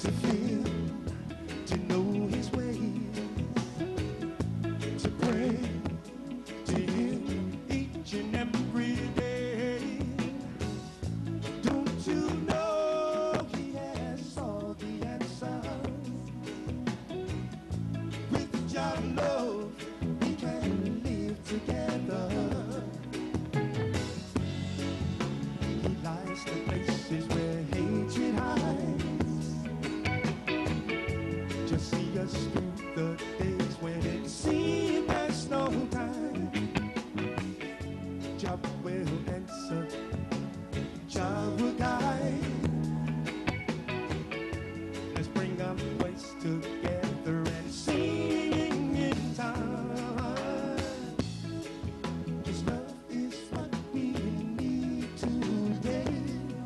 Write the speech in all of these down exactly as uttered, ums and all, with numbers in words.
it feel to know his ways, to pray to him each and every day? Don't you know he has all the answers? With your love, we can live together. He lies the places where hatred hides. Just see us through the days when it seems there's no time. Jah will answer, Jah will guide. Let's bring our voice together and sing in time. 'Cause love is what we need today.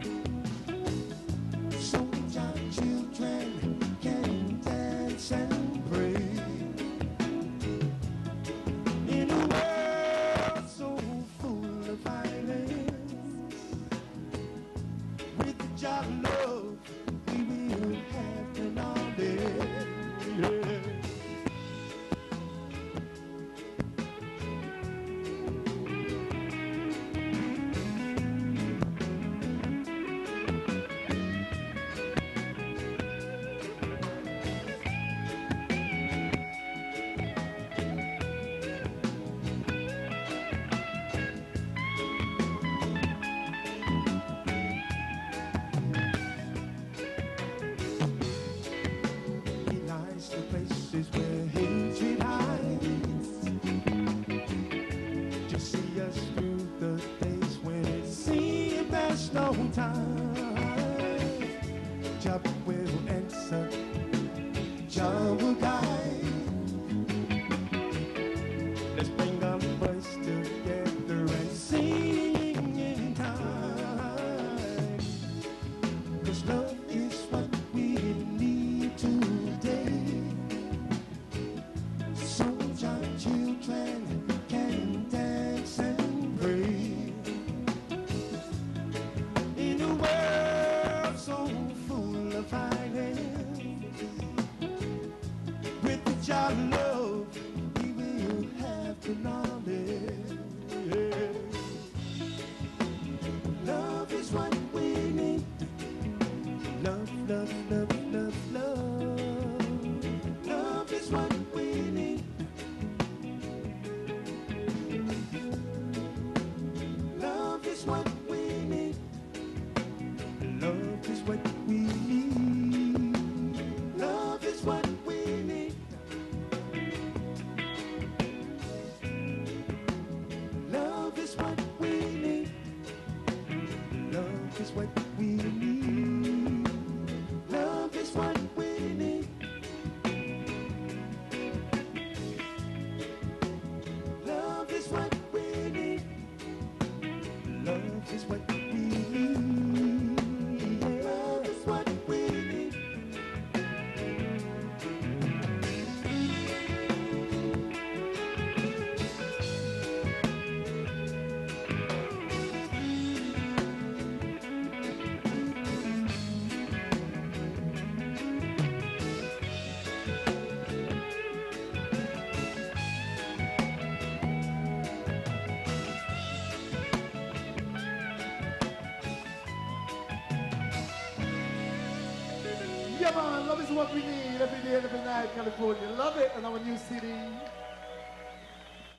So our children can dance and pray. In a world so full of violence, with Jah love, we will have the knowledge. Yeah. He lies the places where hatred hides. Just see us through the days when it seems there's no time. Jah will answer, Jah will guide. Let's bring our voice together and sing in time. 'Cause love is what we need today. So our children can dance and pray. In a world so full of violence, with Jah love, we will have the knowledge. Yeah. Love is what we need. Love, love, love, love, love. Love is what we need. Love is what we need. Love is what we need. Love is what we need. Love is what we need. Love is what we need. Love is what we need. Love is what we need. Love is what we need. Love is what we need. Yeah, man, love is what we need every day and every night, California. Love it, and our new city.